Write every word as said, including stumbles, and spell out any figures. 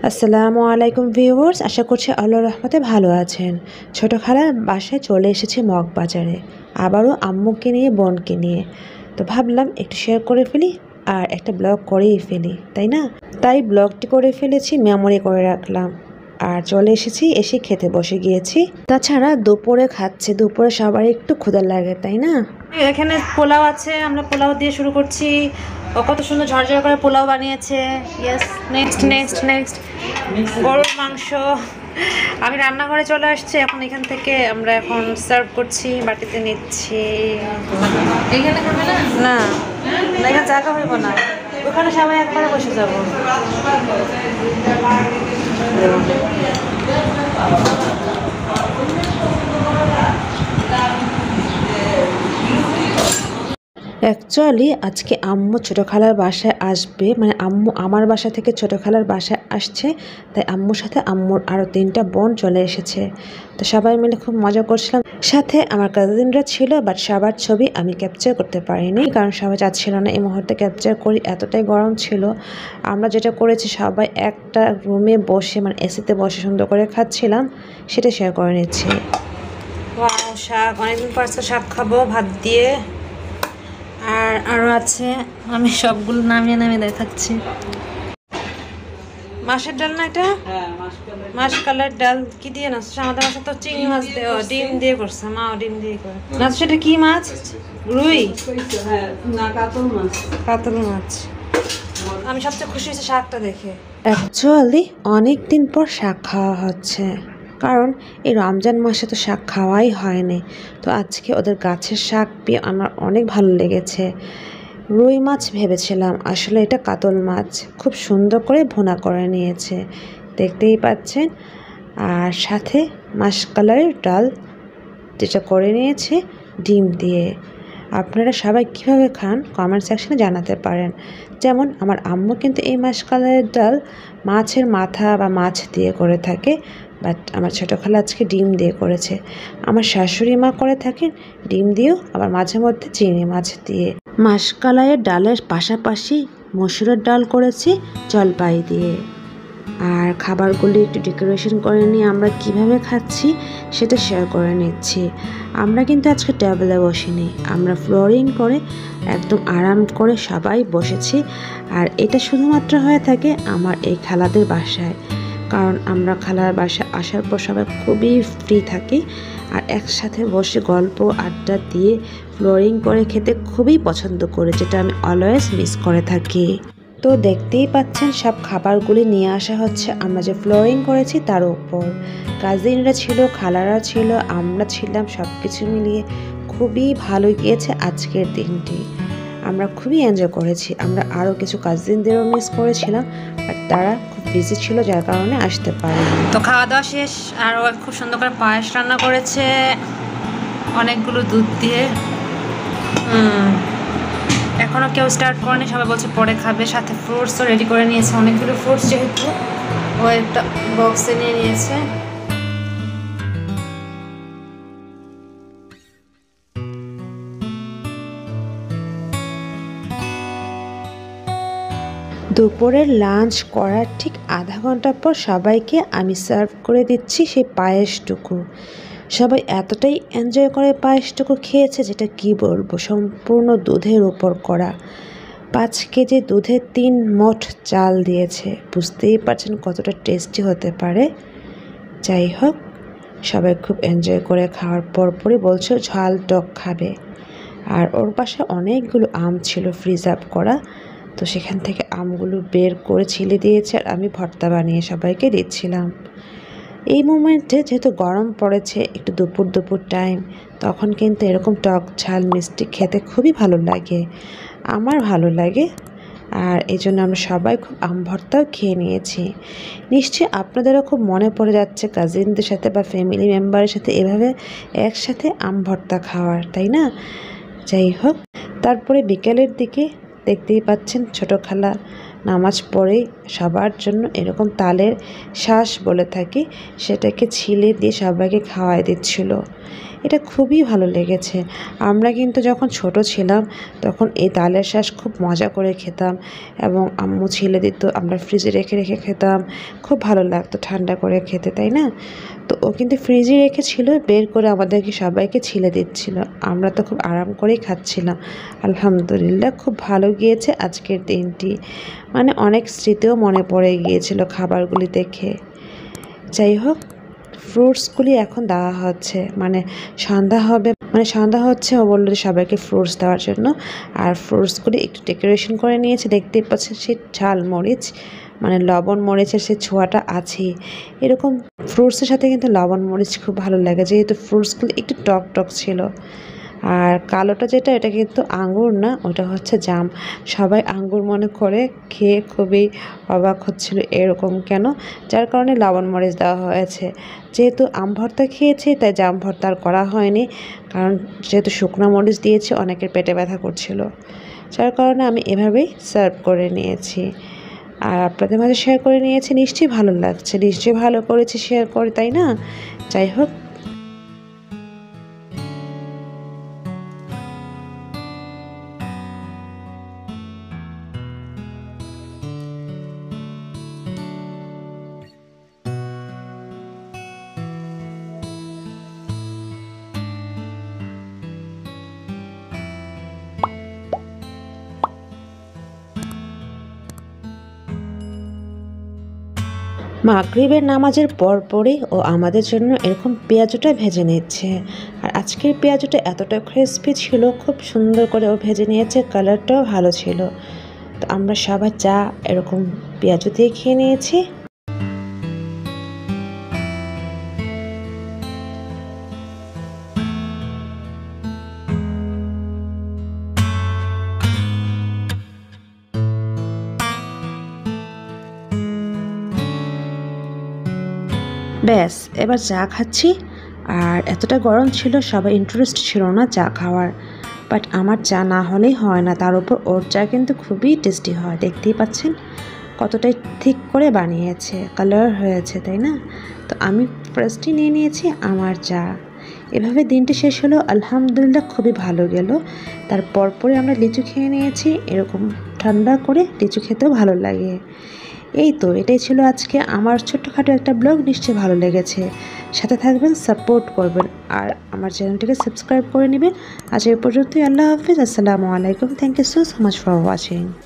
আসসালামু আলাইকুম ভিউয়ার্স, আশা করছি আল্লাহর রহমতে ভালো আছেন। ছোট খালার বাসায় চলে এসেছি মগবাজারে, আবারও আম্মুকে নিয়ে বোনকে নিয়ে। তো ভাবলাম একটু শেয়ার করে ফেলি আর একটা ব্লগ করেই ফেলি, তাই না? তাই ব্লগটি করে ফেলেছি, মেমোরি করে রাখলাম আর চলে এসেছি, এসে খেতে বসে গিয়েছি। তাছাড়া দুপুরে খাচ্ছি, দুপুরে সবার একটু ক্ষুধা লাগে, তাই না? এখানে পোলাও আছে, আমরা পোলাও দিয়ে শুরু করছি। ও কত সুন্দর ঝরঝর করে পোলাও বানিয়েছে। ইয়েস, নেক্সট নেক্সট নেক্সট গরুর মাংস। আমি রান্নাঘরে চলে আসছি, এখন এখান থেকে আমরা এখন সার্ভ করছি, বাটিতে নিচ্ছি। এখানে করবে না? না না, এখানে জায়গা হইব না, ওখানে সবাই একবারে বসে যাব। অ্যাকচুয়ালি আজকে আম্মু ছোটো খালার বাসায় আসবে, মানে আম্মু আমার বাসা থেকে ছোটো খালার বাসায় আসছে, তাই আম্মুর সাথে আম্মুর আরও তিনটা বোন চলে এসেছে। তো সবাই মিলে খুব মজা করছিলাম। সাথে আমার কাজিনরা ছিল, বাট সবার ছবি আমি ক্যাপচার করতে পারিনি, কারণ সবাই চাচ্ছিল না এই মুহূর্তে ক্যাপচার করি, এতটাই গরম ছিল। আমরা যেটা করেছি, সবাই একটা রুমে বসে, মানে এসিতে বসে সুন্দর করে খাচ্ছিলাম, সেটা শেয়ার করে নিচ্ছি। ওয়াও, শাক, অনেকদিন পর শাক খাবো ভাত দিয়ে। আর আরও আছে, আমি সবগুলো নামিয়ে নামিয়ে দেখাচ্ছি। মাছের ডাল না এটা? মাছ কালার ডাল কি দিয়ে না? আমাদের মাছে তো চিংড়ি মাছ দিয়ে, ডিম দিয়ে করছে, মা ডিম দিয়ে করে না। সেটা কি মাছ? রুই? কাতল মাছ। কাতল মাছ। আমি সবচেয়ে খুশি হয়েছি শাকটা দেখে। অ্যাকচুয়ালি অনেক দিন পর শাক খাওয়া হচ্ছে, কারণ এই রমজান মাসে তো শাক খাওয়াই হয়নি। তো আজকে ওদের গাছের শাক পেয়ে আমার অনেক ভালো লেগেছে। রুই মাছ ভেবেছিলাম, আসলে এটা কাতল মাছ। খুব সুন্দর করে ভুনা করে নিয়েছে, দেখতেই পাচ্ছেন। আর সাথে মাসকলাইয়ের ডাল যেটা করে নিয়েছে ডিম দিয়ে। আপনারা সবাই কীভাবে খান কমেন্ট সেকশনে জানাতে পারেন। যেমন আমার আম্মু কিন্তু এই মাসকলাইয়ের ডাল মাছের মাথা বা মাছ দিয়ে করে থাকে, বাট আমার ছোটো খালা আজকে ডিম দিয়ে করেছে। আমার শাশুড়ি মা করে থাকেন ডিম দিয়েও, আবার মাঝে মধ্যে চিংড়ি মাছ দিয়ে। মাসকলাইয়ের ডালের পাশাপাশি মসুরের ডাল করেছি জলপাই দিয়ে। আর খাবারগুলি একটু ডেকোরেশন করে নিয়ে আমরা কিভাবে খাচ্ছি সেটা শেয়ার করে নিচ্ছি। আমরা কিন্তু আজকে টেবিলে বসিনি, আমরা ফ্লোরিং করে একদম আরাম করে সবাই বসেছি। আর এটা শুধুমাত্র হয়ে থাকে আমার এই খালাদের বাসায়, কারণ আমরা খালার বাসায় আসার পর সবাই খুবই ফ্রি থাকি আর একসাথে বসে গল্প আড্ডা দিয়ে ফ্লোরিং করে খেতে খুবই পছন্দ করে, যেটা আমি অলওয়েজ মিস করে থাকি। তো দেখতেই পাচ্ছেন সব খাবারগুলি নিয়ে আসা হচ্ছে আমরা যে ফ্লোরিং করেছি তার উপর। কাজিনরা ছিল, খালারা ছিল, আমরা ছিলাম, সব কিছু মিলিয়ে খুবই ভালো গিয়েছে আজকের দিনটি। আমরা খুবই এনজয় করেছি। আমরা আরও কিছু কাজিনদেরও মিস করেছিলাম, আর তারা খুব বিজি ছিল, যার কারণে আসতে পারেনি। তো খাওয়া দাওয়া শেষ, আর ও খুব সুন্দর করে পায়েস রান্না করেছে অনেকগুলো দুধ দিয়ে। হুম এখনও কেউ স্টার্ট করেনি, সবাই বলছে পরে খাবে। সাথে ফ্রুটসও রেডি করে নিয়েছে, অনেকগুলো ফ্রুটস, যেহেতু ও একটা বক্সে নিয়ে নিয়েছে। দুপুরের লাঞ্চ করার ঠিক আধা ঘন্টা পর সবাইকে আমি সার্ভ করে দিচ্ছি সেই পায়েসটুকু। সবাই এতটাই এনজয় করে পায়েসটুকু খেয়েছে, যেটা কি বলবো, সম্পূর্ণ দুধের উপর করা। পাঁচ কেজি দুধে তিন মোট চাল দিয়েছে, বুঝতেই পারছেন কতটা টেস্টি হতে পারে। যাই হোক, সবাই খুব এনজয় করে খাওয়ার পরপরই বলছে ঝাল টক খাবে। আর ওর পাশে অনেকগুলো আম ছিল ফ্রিজ আপ করা, তো সেখান থেকে আমগুলো বের করে ছিলে দিয়েছে, আর আমি ভর্তা বানিয়ে সবাইকে দিচ্ছিলাম। এই মোমেন্টে যেহেতু গরম পড়েছে, একটু দুপুর দুপুর টাইম, তখন কিন্তু এরকম টক ঝাল মিষ্টি খেতে খুবই ভালো লাগে, আমার ভালো লাগে। আর এই জন্য আমরা সবাই খুব আম ভর্তাও খেয়ে নিয়েছি। নিশ্চয়ই আপনাদেরও খুব মনে পড়ে যাচ্ছে কাজিনদের সাথে বা ফ্যামিলি মেম্বারের সাথে এভাবে একসাথে আম ভর্তা খাওয়ার, তাই না? যাই হোক, তারপরে বিকেলের দিকে দেখতেই পাচ্ছেন ছোটো খালা নামাজ পড়ে সবার জন্য এরকম তালের শ্বাস বলে থাকি, সেটাকে ছিলে দিয়ে সবাইকে খাওয়াই দিচ্ছিল। এটা খুবই ভালো লেগেছে। আমরা কিন্তু যখন ছোট ছিলাম তখন এই তালের শাঁস খুব মজা করে খেতাম এবং আম্মু ছিলে দিত, আমরা ফ্রিজে রেখে রেখে খেতাম, খুব ভালো লাগতো ঠান্ডা করে খেতে, তাই না? তো ও কিন্তু ফ্রিজে রেখেছিল, বের করে আমাদেরকে সবাইকে ছিলে দিচ্ছিল, আমরা তো খুব আরাম করেই খাচ্ছিলাম। আলহামদুলিল্লাহ খুব ভালো গিয়েছে আজকের দিনটি, মানে অনেক স্মৃতিও মনে পড়ে গিয়েছিল খাবারগুলি দেখে। যাই হোক, ফ্রুটসগুলি এখন দেওয়া হচ্ছে, মানে সন্ধ্যা হবে, মানে সন্ধ্যা হচ্ছে, ও বললো যে সবাইকে ফ্রুটস দেওয়ার জন্য। আর ফ্রুটসগুলি একটু ডেকোরেশন করে নিয়েছে, দেখতেই পাচ্ছেন সে ঝাল মরিচ, মানে লবণ মরিচের সে ছোঁয়াটা আছে। এরকম ফ্রুটসের সাথে কিন্তু লবণ মরিচ খুব ভালো লাগে, যেহেতু ফ্রুটসগুলো একটু টক টক ছিল। আর কালোটা যেটা, এটা কিন্তু আঙ্গুর না, ওটা হচ্ছে জাম। সবাই আঙ্গুর মনে করে খেয়ে খুবই অবাক হচ্ছিল এরকম কেন, যার কারণে লবণ মরিচ দেওয়া হয়েছে। যেহেতু আম ভর্তা খেয়েছি তাই জাম ভর্তা আর করা হয়নি, কারণ যেহেতু শুকনো মরিচ দিয়েছি অনেকের পেটে ব্যথা করছিল, যার কারণে আমি এভাবেই সার্ভ করে নিয়েছি আর আপনাদের মাঝে শেয়ার করে নিয়েছি। নিশ্চয়ই ভালো লাগছে, নিশ্চয়ই ভালো করেছি শেয়ার করে, তাই না? যাই হোক, মাগরিবের নামাজের পরপরই ও আমাদের জন্য এরকম পেঁয়াজুটা ভেজে নিচ্ছে। আর আজকের পেঁয়াজুটা এতটা ক্রিস্পি ছিল, খুব সুন্দর করে ও ভেজে নিয়েছে, কালারটাও ভালো ছিল। তো আমরা সবাই চা এরকম পেঁয়াজু দিয়ে খেয়ে নিয়েছি। ব্যাস, এবার চা খাচ্ছি। আর এতটা গরম ছিল, সবাই ইন্টারেস্ট ছিল না চা খাওয়ার, বাট আমার চা না হলেই হয় না, তার উপর ওর চা কিন্তু খুবই টেস্টি হয়। দেখতেই পাচ্ছেন কতটাই ঠিক করে বানিয়েছে, কালার হয়েছে, তাই না? তো আমি ফার্স্টই নিয়ে নিয়েছি আমার চা। এভাবে দিনটি শেষ হলো, আলহামদুলিল্লাহ খুবই ভালো গেল। তারপর পরে আমরা লিচু খেয়ে নিয়েছি, এরকম ঠান্ডা করে লিচু খেতেও ভালো লাগে। এই তো এটাই ছিল আজকে আমার ছোট্টখাটো একটা ব্লগ। নিশ্চয়ই ভালো লেগেছে, সাথে থাকবেন, সাপোর্ট করবেন আর আমার চ্যানেলটিকে সাবস্ক্রাইব করে নেবেন। আজ এই পর্যন্তই, আল্লাহ হাফিজ, আসসালামু আলাইকুম, thank you so so much for watching.